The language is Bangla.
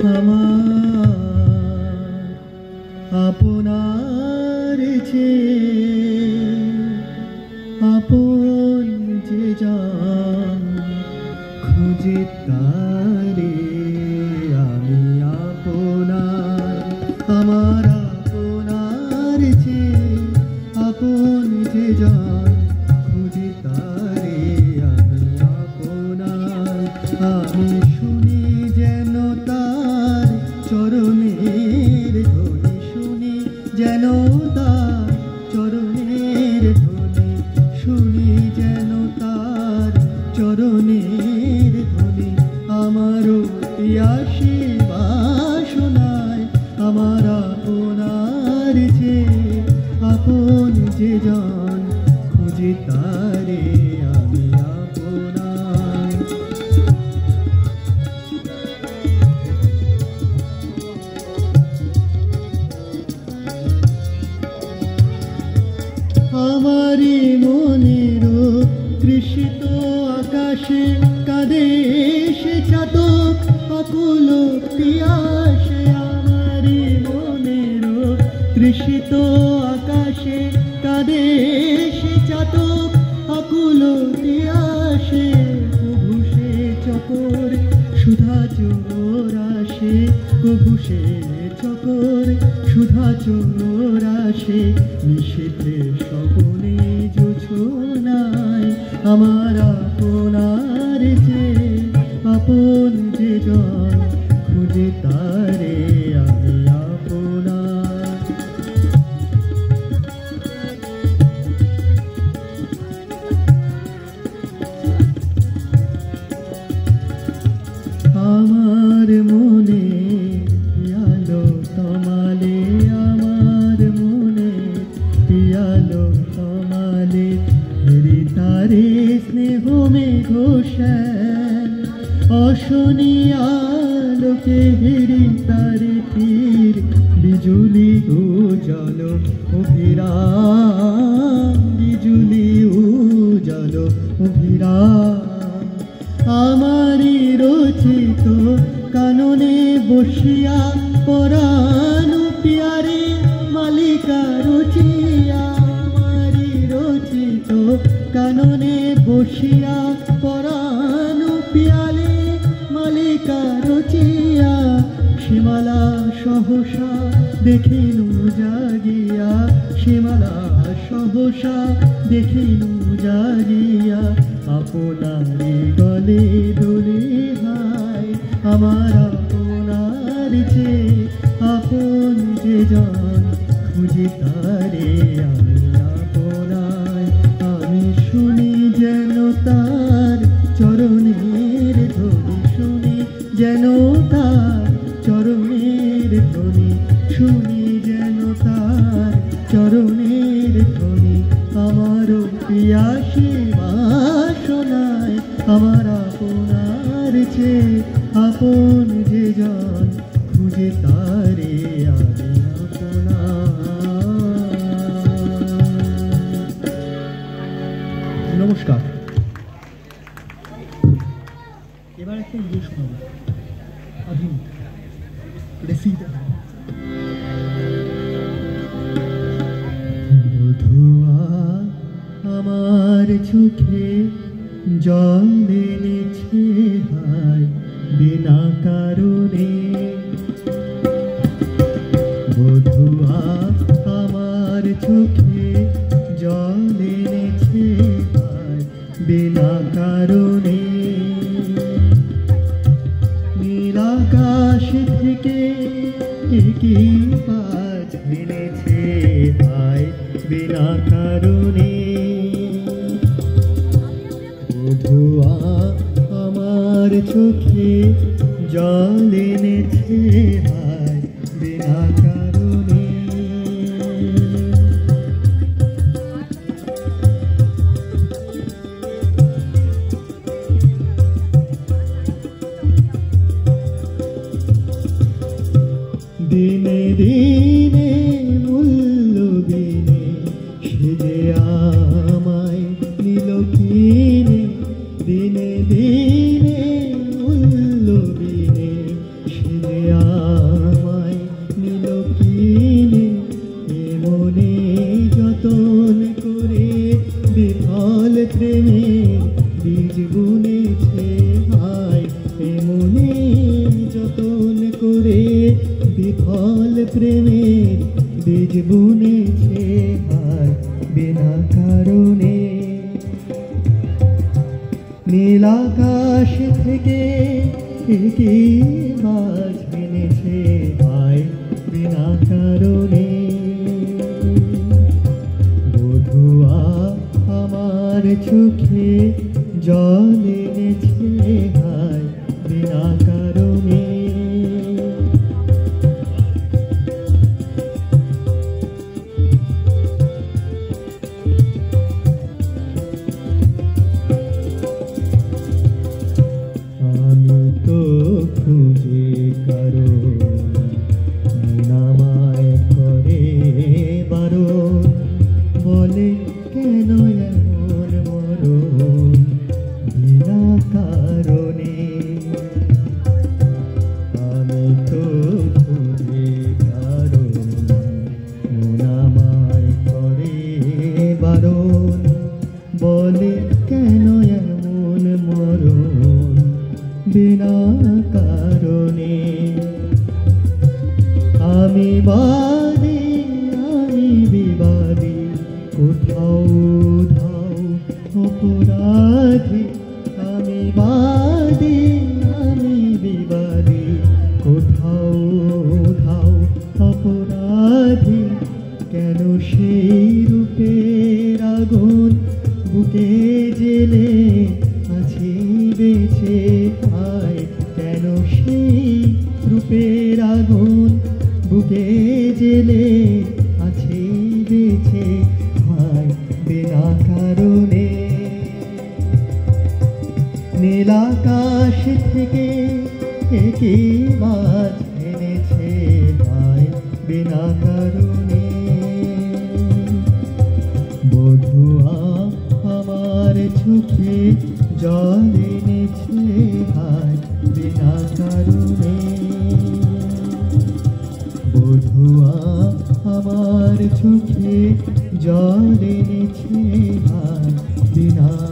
আমার আপনার যে আপন যে জান খুঁজে তারে আমি আপনার আমার আপনার যে আপন যে জান খুঁজে তারে আমি আপনার আমি শুনি যেন তার চরণের ধ্বনি শুনি যেন তার চরণের ধ্বনি শুনি যেন তার চরণের ধ্বনি আমারও পিয়াসী বাসনায় আমার আপনার যে আপন যে জান খুঁজে তারে আমি আপনার আমারি মনের তৃষিত আকাশে কাঁদে সে চাতক আকুল পিয়াসে আমারি মনের তৃষিত আকাশে কাঁদে সে চাতক আকুল পিয়াসে কভু সে চকর সুধা চোর আসে কভু সে চকর সুধা চোর আসে নিষেধে স্বপনে জোছনায় আমার আপনার যে আপন যে জন খুঁজে তারে আমি আপনার আমার মনে পিয়ালো তমালে আমার মনে পিয়ালো তমালে হৃতারে স্নেহ মেঘোষাল অশনি আলোকে হৃতারে তীর বিজুলি উজাল অভিরাম বিজুলি উজাল অভিরাম আমারি রচিত কাননে বসিয়া পরাণু পিয়ারে মালিকা রচিয়া আমারি রচিত কাননে বসিয়া পরাণু পিয়ালে মালিকা রচিয়া সীমালা সহসা দেখিনু জাগিয়া সীমালা সহসা দেখিনু জাগিয়া আপনারি গলে দোলে হায় আমার আপনার যে আপন যে জন খুঁজে তারে আমি আপনার আমি শুনি যেন তার চরণের ধ্বনি শুনি যেন তার চরণের ধ্বনি শুনি যেন তার চরণের ধ্বনি আমারও পিয়াসী বাসনায় আমার আপনার যে আপন যে জন খুঁজে তারে আমি আপনার নমস্কার এবার একটা ইয়ে শোনাবো আধুনিক রেসিটা বধুয়া আমার চোখে জল এনেছে হায় বিনা কারণে বধুয়া আমার চোখে জল এনেছে হায় বিনা কারণে নীলাকাশ থেকে কি পাঁচ এনেছে হায় বিনা কারণে বধুয়া আমার চোখে জল এনেছে হায় বিনা কারণে দিনে দিনে মূল্য দিনে সেজে আমায় নিল কিনে দিনে দিনে মূল্য দিনে সেজে প্রেমের বীজ বুনেছে হায় বিনা কারণে। নীল আকাশ থেকে কি মাছ এনেছে হায় বিনা কারণে। বধুয়া আমার চোখে জল এনেছে হায় বিনা কারণে। আমি তো খুঁজে কারো নামায় করে বারণ, বলে কেন এমন মরণ বিনা কারণে। আমি তো খুঁজে কারো নামায় করে বারণ, বলে কেন এমন মরণ বিনা কারণে। আমি বাদী আমি বিবাদী কোথাও ধাও অপরাধী। আমি বাদী আমি বিবাদী কোথাও ধাও অপরাধী। কেন সেই রূপের আগুন বুকে জেলে আছি বেঁচে হায়। কেন সেই রূপের আগুন বুকে জেলে আছে বেঁচে হায় বিনা কারণে। নীল আকাশ থেকে কি মাছ এনেছে হায় বিনা কারণে। বধুয়া আমার চোখে জল এনেছে হায় বিনা কারণে। বধুয়া আমার চোখে জল এনেছে হায় বিনা